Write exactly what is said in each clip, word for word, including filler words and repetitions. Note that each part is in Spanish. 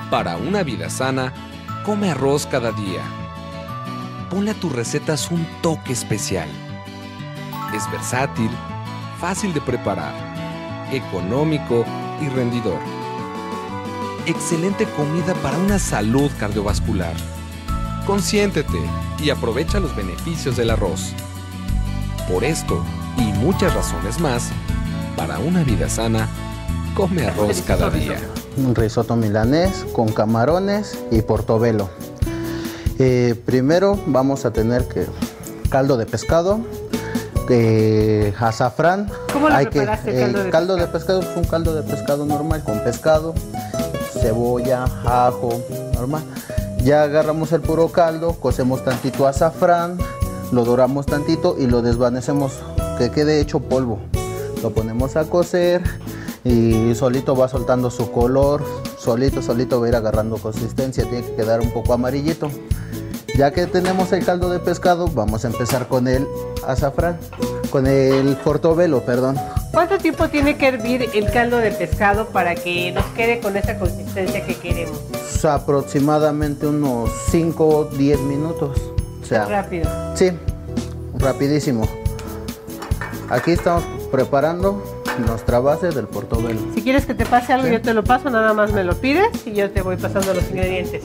Para una vida sana, come arroz cada día. Ponle a tus recetas un toque especial. Es versátil, fácil de preparar, económico y rendidor. Excelente comida para una salud cardiovascular. Consiéntete y aprovecha los beneficios del arroz. Por esto y muchas razones más, para una vida sana, come arroz cada día. Un risotto milanés con camarones y portobello. Eh, primero vamos a tener que caldo de pescado, eh, azafrán. ¿Cómo lo Hay preparaste que, el caldo eh, de caldo pescado? de pescado es un caldo de pescado normal con pescado, cebolla, ajo, normal. Ya agarramos el puro caldo, cocemos tantito azafrán, lo doramos tantito y lo desvanecemos, que quede hecho polvo. Lo ponemos a cocer y solito va soltando su color, solito, solito va a ir agarrando consistencia, tiene que quedar un poco amarillito. Ya que tenemos el caldo de pescado, vamos a empezar con el azafrán, con el portobello, perdón. ¿Cuánto tiempo tiene que hervir el caldo de pescado para que nos quede con esa consistencia que queremos? Pues aproximadamente unos cinco o diez minutos. O sea, rápido. Sí, rapidísimo. Aquí estamos preparando nuestra base del portobello. Si quieres que te pase algo, Sí. yo te lo paso, nada más me lo pides y yo te voy pasando los ingredientes.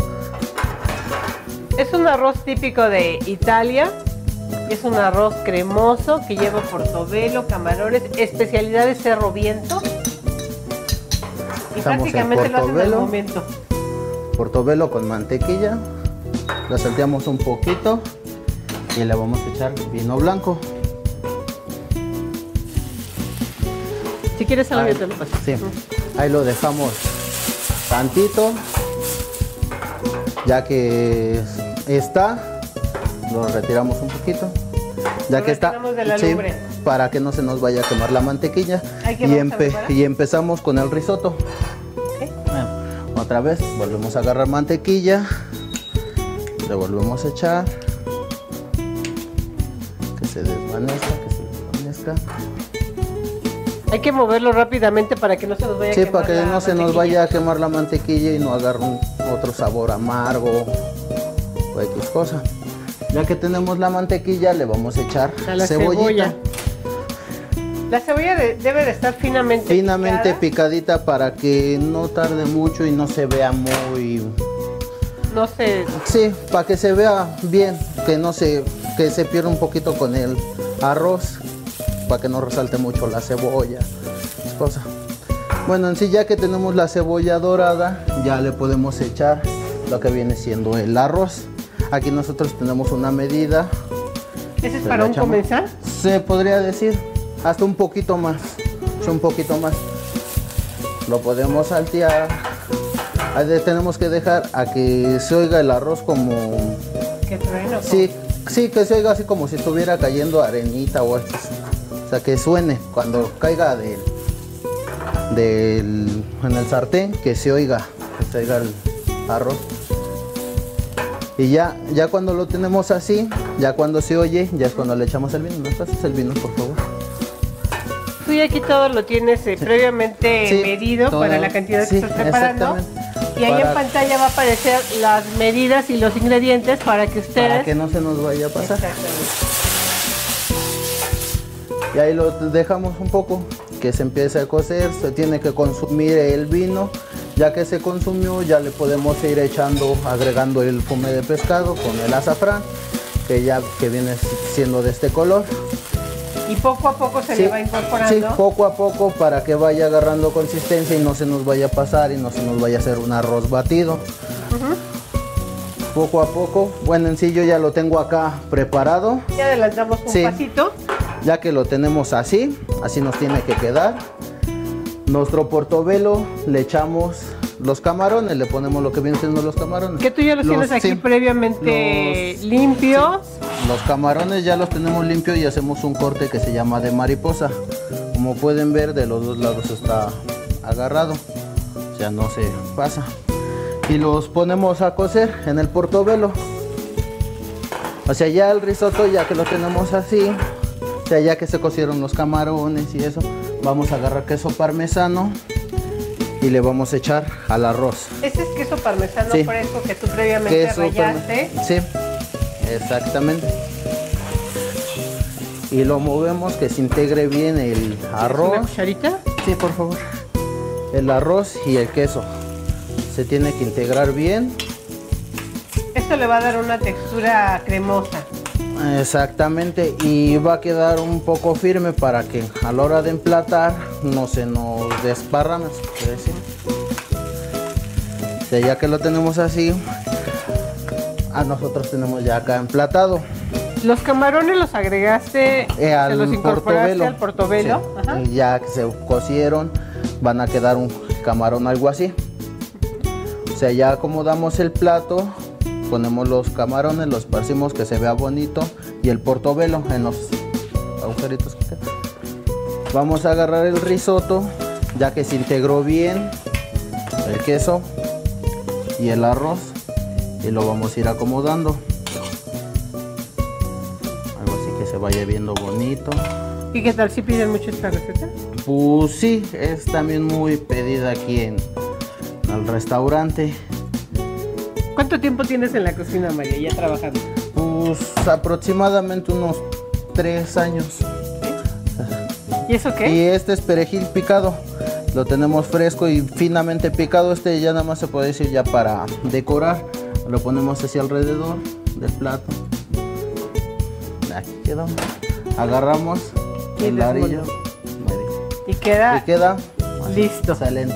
Es un arroz típico de Italia. Es un arroz cremoso que lleva portobello, camarones, especialidad de Cerro Viento. Y Estamos en prácticamente lo hacen al portobello. momento. Portobello con mantequilla. La salteamos un poquito y le vamos a echar vino blanco. Si quieres algo, Ahí, yo te lo paso. sí. Ahí lo dejamos tantito. Ya que está, lo retiramos un poquito. Ya Lo que está, retiramos de la sí, lumbre. para que no se nos vaya a quemar la mantequilla. Ahí que Y, vamos a empe- preparar. y empezamos con el risotto. Ok. Bueno, otra vez volvemos a agarrar mantequilla, le volvemos a echar, que se desvanezca, que se desvanezca. Hay que moverlo rápidamente para que no se nos vaya Sí, a quemar para que la no se nos mantequilla. vaya a quemar la mantequilla y no agarre un- otro sabor amargo o X cosa. Ya que tenemos la mantequilla, le vamos a echar A la cebollita. cebolla. La cebolla de- debe de estar finamente Finamente picada. picadita para que no tarde mucho y no se vea muy... No sé, Sí, para que se vea bien, que no se, que se pierda un poquito con el arroz, para que no resalte mucho la cebolla, es cosa. Bueno, en sí ya que tenemos la cebolla dorada, ya le podemos echar lo que viene siendo el arroz. Aquí nosotros tenemos una medida. ¿ese es Se para la un echamos. comensal? Se podría decir, hasta un poquito más, un poquito más. Lo podemos saltear. Ahí de- tenemos que dejar a que se oiga el arroz como... Qué trueno. Sí, sí, que se oiga así como si estuviera cayendo arenita o esto. O sea, que suene cuando caiga del, del, en el sartén, que se oiga, que se oiga el arroz. Y ya, ya cuando lo tenemos así, ya cuando se oye, ya es cuando le echamos el vino. ¿Me pasas el vino, por favor? Tú ya aquí todo lo tienes eh, previamente Sí, medido todo. para la cantidad Sí, que estás preparando. exactamente. Y ahí Para- en pantalla va a aparecer las medidas y los ingredientes para que ustedes... Para que no se nos vaya a pasar. Exactamente. Y ahí lo dejamos un poco, que se empiece a cocer, se tiene que consumir el vino. Ya que se consumió, ya le podemos ir echando, agregando el fume de pescado con el azafrán, que ya que viene siendo de este color. Y poco a poco se Sí, le va incorporando. sí, poco a poco para que vaya agarrando consistencia y no se nos vaya a pasar y no se nos vaya a hacer un arroz batido. Poco a poco, bueno, en sí yo ya lo tengo acá preparado. Ya adelantamos un Sí. pasito. Ya que lo tenemos así, así nos tiene que quedar. Nuestro portobello le echamos los camarones, le ponemos lo que vienen siendo los camarones. Que tú ya los, tienes aquí sí, previamente los- limpios. Los camarones ya los tenemos limpios y hacemos un corte que se llama de mariposa. Como pueden ver, de los dos lados está agarrado, o sea, no se pasa. Y los ponemos a cocer en el portobello. O sea, ya el risotto, ya que lo tenemos así, o sea, ya que se cocieron los camarones y eso, vamos a agarrar queso parmesano y le vamos a echar al arroz. Este es queso parmesano Sí. fresco que tú previamente Queso rallaste. parme- Sí, exactamente. Y lo movemos que se integre bien el ¿Una arroz. cucharita? Sí, por favor. El arroz y el queso. Se tiene que integrar bien. Esto le va a dar una textura cremosa. Exactamente. Y va a quedar un poco firme para que a la hora de emplatar no se nos desparrame, se puede decir. O sea, ya que lo tenemos así, a nosotros tenemos ya acá emplatado. Los camarones los agregaste, Eh, se al los incorporaste portobelo. al portobelo. Sí. Ajá. Y ya que se cocieron, van a quedar un camarón algo así. O sea, ya acomodamos el plato, ponemos los camarones, los esparcimos que se vea bonito y el portobelo en los agujeritos que quedan. Vamos a agarrar el risotto, ya que se integró bien el queso y el arroz, y lo vamos a ir acomodando. Algo así que se vaya viendo bonito. ¿Y qué tal si piden mucho esta receta? Pues sí, es también muy pedida aquí en el restaurante. ¿Cuánto tiempo tienes en la cocina, María, ya trabajando? Pues aproximadamente unos tres años. ¿Y eso qué? Y este es perejil picado. Lo tenemos fresco y finamente picado. Este ya nada más se puede decir ya para decorar. Lo ponemos así alrededor del plato. Aquí quedó. Agarramos Y el larillo. Y queda, Y queda listo. excelente.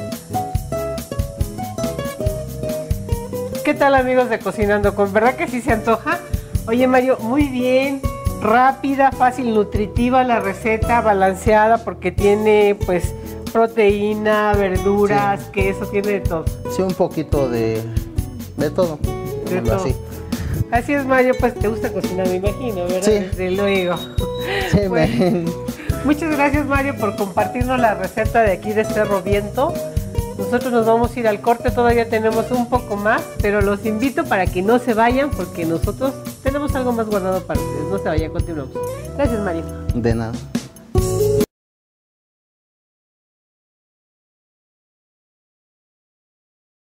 ¿Qué tal, amigos de Cocinando Con? ¿Verdad que sí se antoja? Oye, Mario, muy bien, rápida, fácil, nutritiva la receta, balanceada porque tiene pues proteína, verduras, Sí. queso, tiene de todo. Sí, un poquito de, de todo. De digámoslo todo. así. Así es, Mario, pues te gusta cocinar, me imagino, ¿verdad? Sí. Desde luego. Sí, Pues, me- muchas gracias, Mario, por compartirnos la receta de aquí de Cerro Viento. Nosotros nos vamos a ir al corte, todavía tenemos un poco más, pero los invito para que no se vayan porque nosotros tenemos algo más guardado para ustedes. No se vayan, continuamos. Gracias, Mario. de nada.